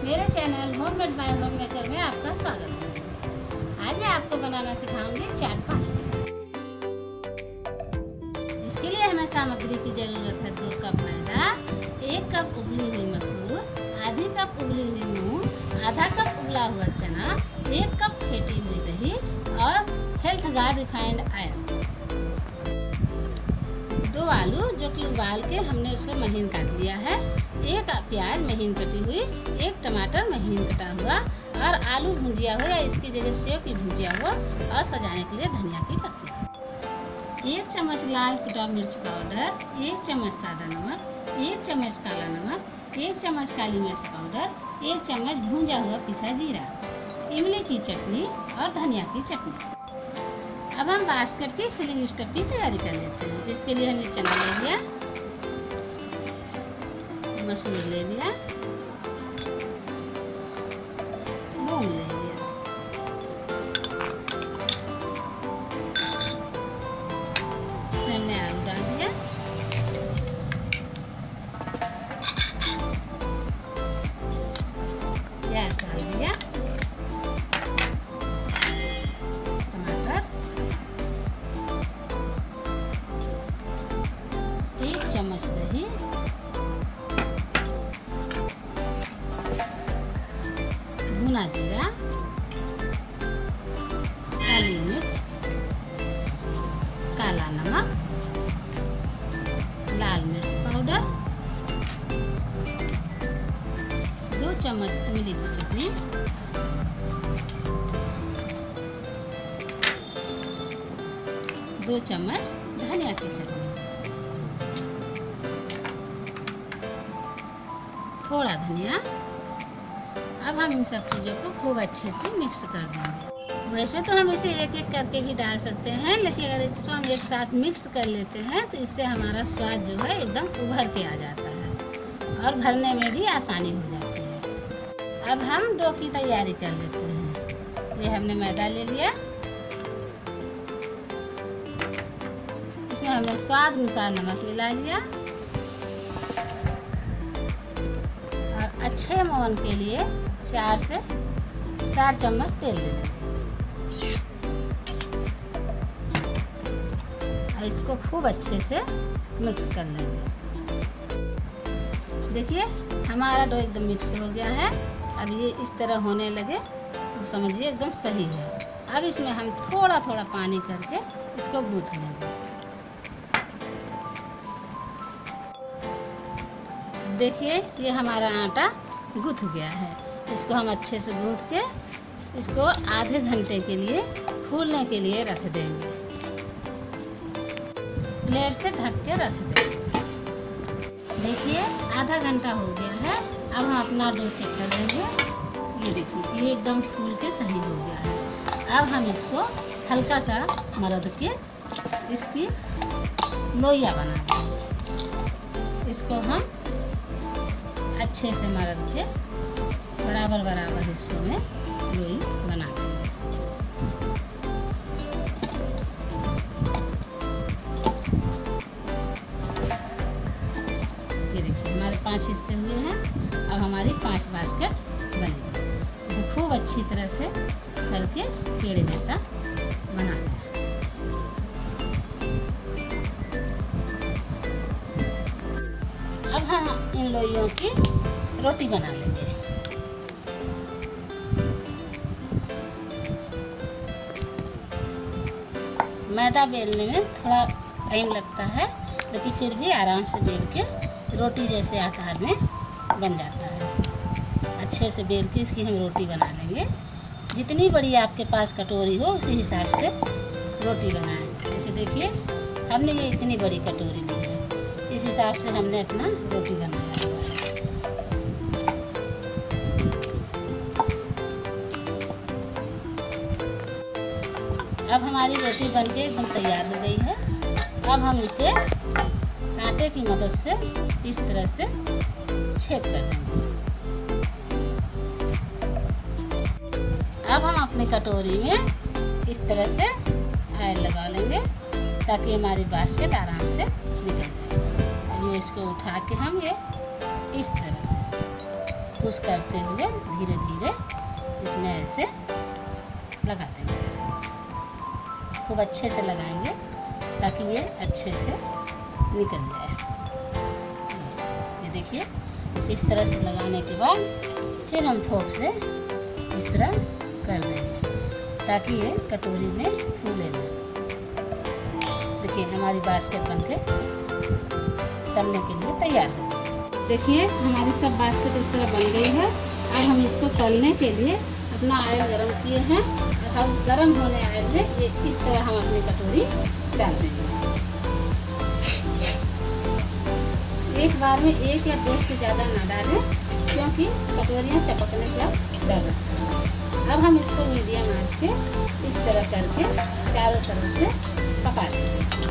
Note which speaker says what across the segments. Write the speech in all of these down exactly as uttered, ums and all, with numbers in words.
Speaker 1: मेरे channel homemade bye homemaker में आपका स्वागत है। आज मैं आपको बनाना सिखाऊंगी चाट पास्ता। इसके लिए हमें सामग्री की जरूरत है दो कप मैदा, एक कप उबली हुई मसूर, आधी कप उबली हुई मूंग, आधा कप उबला हुआ चना, एक कप फेंटी हुई दही और हेल्थ गार्ड रिफाइंड ऑयल। दो आलू जो कि उबाल के हमने उसे महीन काट लिया है, एक प्याज महीन कटी हुई, एक टमाटर महीन कटा हुआ और आलू भुजिया हो या इसकी जगह सेव की भुजिया हो और सजाने के लिए धनिया की पत्ती। एक चम्मच लाल कुटा मिर्च पाउडर, एक चम्मच सादा नमक, एक चम्मच काला नमक, एक चम्मच काली मिर्च पाउडर, एक चम्मच भुंजा हुआ पिसा जीरा, इमली की चटनी और धनिया की चटनी। अब हम बास्केट की फिलिंग स्टफ की तैयारी कर लेते हैं, जिसके लिए हमने चना ले लिया, मसूर ले लिया, मूंग ले लिया, इसमें हमने आलू डाल दिया, प्याज डाल दिया, टमाटर, एक चम्मच दही, भुना जीरा, काली मिर्च, काला नमक, लाल मिर्च पाउडर, दो चम्मच इमली की चटनी, दो चम्मच धनिया की चटनी, थोड़ा धनिया। अब हम इन सब चीज़ों को खूब अच्छे से मिक्स कर देंगे। वैसे तो हम इसे एक एक करके भी डाल सकते हैं, लेकिन अगर इसको हम एक साथ मिक्स कर लेते हैं तो इससे हमारा स्वाद जो है एकदम उभर के आ जाता है और भरने में भी आसानी हो जाती है। अब हम डो की तैयारी कर लेते हैं। ये हमने मैदा ले लिया, इसमें हमने स्वाद अनुसार नमक मिला लिया और अच्छे मोहन के लिए चार से चार चम्मच तेल ले लेंगे और इसको खूब अच्छे से मिक्स कर लेंगे। देखिए हमारा डो एकदम मिक्स हो गया है। अब ये इस तरह होने लगे तो समझिए एकदम सही है। अब इसमें हम थोड़ा थोड़ा पानी करके इसको गूंथ लेंगे। देखिए ये हमारा आटा गूंथ गया है। इसको हम अच्छे से गूंथ के इसको आधे घंटे के लिए फूलने के लिए रख देंगे। प्लेट से ढक के रख देंगे। देखिए आधा घंटा हो गया है। अब हम अपना डो चेक कर लेंगे। ये देखिए ये एकदम फूल के सही हो गया है। अब हम इसको हल्का सा मरद के इसकी लोइयां बना देंगे। इसको हम अच्छे से मरद के बराबर बराबर हिस्सों में लोई बना देंगे। ये देखिए हमारे पांच हिस्से हुए हैं। अब हमारी पांच बास्केट बनेगी। इसे खूब अच्छी तरह से करके पेड़े जैसा बना दें। अब हम इन लोइयों की रोटी बना लेंगे। मैदा बेलने में थोड़ा टाइम लगता है, लेकिन फिर भी आराम से बेल के रोटी जैसे आकार में बन जाता है। अच्छे से बेल के इसकी हम रोटी बना लेंगे। जितनी बड़ी आपके पास कटोरी हो उसी हिसाब से रोटी बनाएं। जैसे देखिए हमने ये इतनी बड़ी कटोरी ली है, इस हिसाब से हमने अपना रोटी बनाया हुआ है। अब हमारी रोटी बनके एकदम तैयार हो गई है। अब हम इसे कांटे की मदद से इस तरह से छेद कर देंगे। अब हम अपनी कटोरी में इस तरह से ऑयल लगा लेंगे ताकि हमारी बास्केट आराम से निकल जाए। अब ये इसको उठा के हम ये इस तरह से पुश करते हुए धीरे धीरे इसमें ऐसे लगा देंगे। खूब अच्छे से लगाएंगे ताकि ये अच्छे से निकल जाए। ये देखिए, इस तरह से लगाने के बाद फिर हम फोक से इस तरह कर देंगे ताकि ये कटोरी में फूले ना। देखिए हमारी बास्केट बनके तलने के लिए तैयार है। देखिए हमारी सब बास्केट इस तरह बन गई है। अब हम इसको तलने के लिए अपना ऑयल गरम किए हैं और हम गरम होने ऑयल में ये इस तरह हम अपनी कटोरी डाल देंगे। एक बार में एक या दो से ज़्यादा ना डालें क्योंकि कटोरियाँ चपकने का डर रहता है। अब हम इसको मीडियम आंच पे इस तरह करके चारों तरफ से पका देंगे।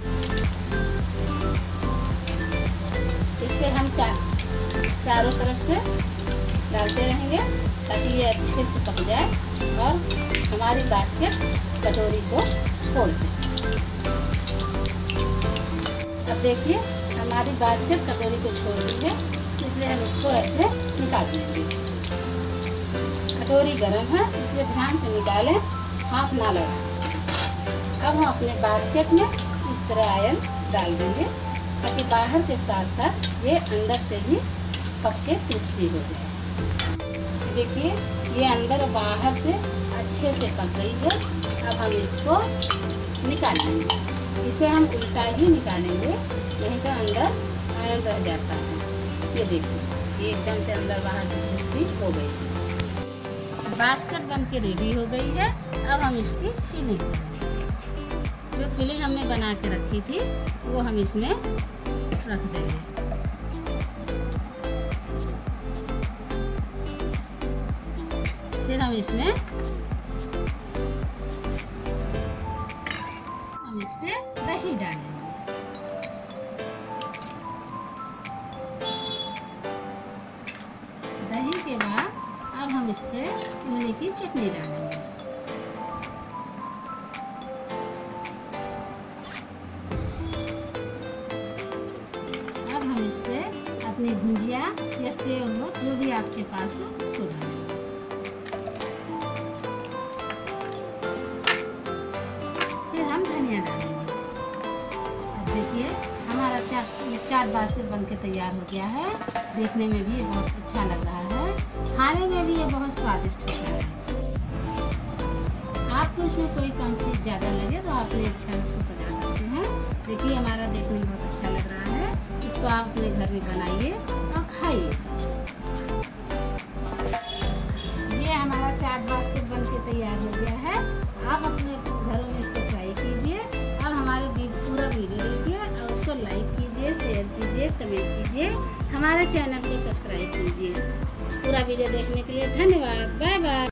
Speaker 1: इस पर हम चा, चारों तरफ से डालते रहेंगे ताकि ये अच्छे से पक जाए और हमारी बास्केट कटोरी को छोड़ दे। अब देखिए हमारी बास्केट कटोरी को छोड़ दी है, इसलिए हम इसको ऐसे निकाल देंगे। कटोरी गर्म है इसलिए ध्यान से निकालें, हाथ ना लगाएं। अब हम अपने बास्केट में इस तरह ऑयल डाल देंगे ताकि बाहर के साथ साथ ये अंदर से भी पक के क्रिस्पी हो जाए। देखिए ये अंदर और बाहर से अच्छे से पक गई है। अब हम इसको निकाल लेंगे। इसे हम उल्टा ही निकालेंगे, नहीं तो अंदर ऑयल रह जाता है। ये देखिए ये एकदम से अंदर बाहर से क्रिस्पी हो गई है। बास्केट बन के रेडी हो गई है। अब हम इसकी फिलिंग करेंगे। जो फिलिंग हमने बना के रखी थी वो हम इसमें रख देंगे। फिर हम इसमें हम इस पे दही डालेंगे। दही के बाद अब हम इस पे इमली की चटनी डालेंगे। अब हम इस पे अपनी भुंजिया या सेव हो जो भी आपके पास हो उसको डालेंगे। फिर हम धनिया डालेंगे। अब देखिए हमारा चाट चाट बास्केट बनके तैयार हो गया है। देखने में भी ये बहुत अच्छा लग रहा है, खाने में भी ये बहुत स्वादिष्ट होता है। आपको इसमें कोई कम चीज़ ज़्यादा लगे तो आप ये अच्छा इसको सजा सकते हैं। देखिए हमारा देखने में बहुत अच्छा लग रहा है। इसको आप अपने घर में बनाइए और खाइए। ये हमारा चाट बास्केट बनके तैयार हो गया है। आप अपने घरों में इसको ट्राई कीजिए और हमारे पूरा वीडियो देखिए और उसको लाइक कीजिए, शेयर कीजिए, कमेंट कीजिए, हमारे चैनल को सब्सक्राइब कीजिए। पूरा वीडियो देखने के लिए धन्यवाद। Bye bye.